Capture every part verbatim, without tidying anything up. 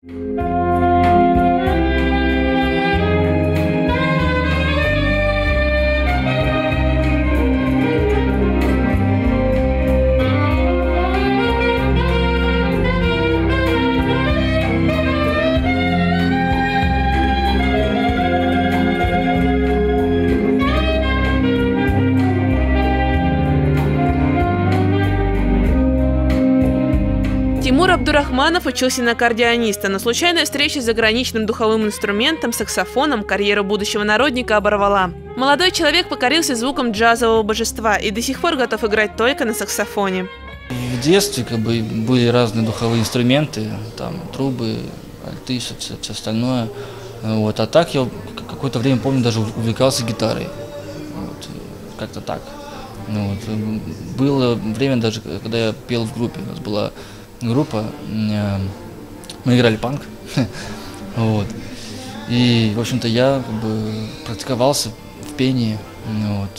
Тимур Абдурахманов учился на аккордеониста, но случайная встреча с заграничным духовым инструментом, саксофоном, карьеру будущего народника оборвала. Молодой человек покорился звуком джазового божества и до сих пор готов играть только на саксофоне. В детстве как бы были разные духовые инструменты, там трубы, альты, все, все, все остальное. Вот. А так я какое-то время, помню, даже увлекался гитарой. Вот. Как-то так. Вот. Было время даже, когда я пел в группе. У нас была группа, мы играли панк. Вот. И, в общем-то, я как бы практиковался в пении. Вот.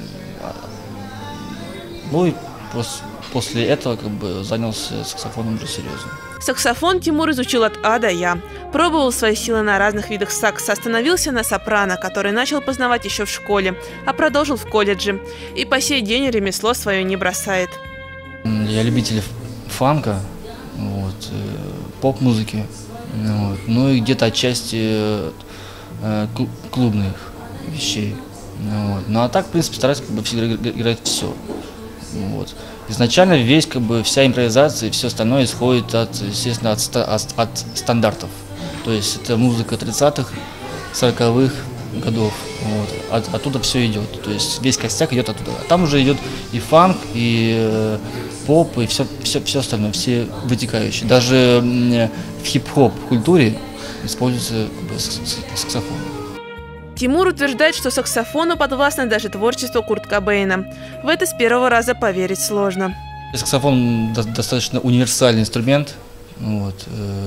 Ну и после, после этого как бы занялся саксофоном уже серьезно. Саксофон Тимур изучил от А до Я. Пробовал свои силы на разных видах сакса, остановился на сопрано, который начал познавать еще в школе, а продолжил в колледже. И по сей день ремесло свое не бросает. Я любитель фанка, вот, поп-музыки, вот, ну и где-то отчасти э, клубных вещей. Вот. Ну а так, в принципе, стараюсь как бы всегда играть все. Вот. Изначально весь, как бы, вся импровизация и все остальное исходит от, естественно, от, от, от стандартов. То есть это музыка тридцатых, сороковых годов. Вот. От, оттуда все идет. То есть весь костяк идет оттуда. А там уже идет и фанк, и э, поп, и все, все, все остальное, все вытекающие. Даже э, в хип-хоп культуре используется как бы, саксофон. Тимур утверждает, что саксофону подвластно даже творчество Курт Кобейна. В это с первого раза поверить сложно. Саксофон достаточно универсальный инструмент. Вот.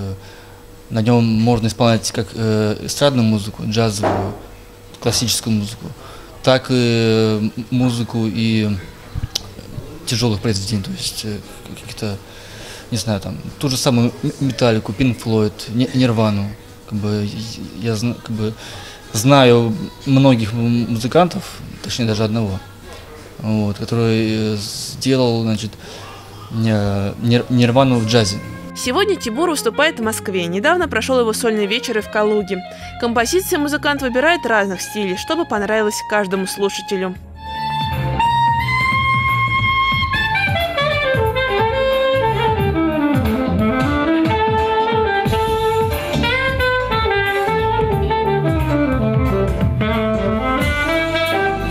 На нем можно исполнять как эстрадную музыку, джазовую, классическую музыку, так и музыку и тяжелых произведений, то есть каких-то, не знаю, там, ту же самую Металлику, Пинк Флойд, Нирвану. Как бы, я как бы, знаю многих музыкантов, точнее даже одного, вот, который сделал, значит, Нирвану в джазе. Сегодня Тимур выступает в Москве. Недавно прошел его сольный вечер и в Калуге. Композиции музыкант выбирает разных стилей, чтобы понравилось каждому слушателю.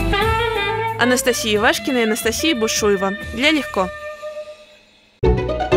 Анастасия Ивашкина и Анастасия Бушуева. Для Легко.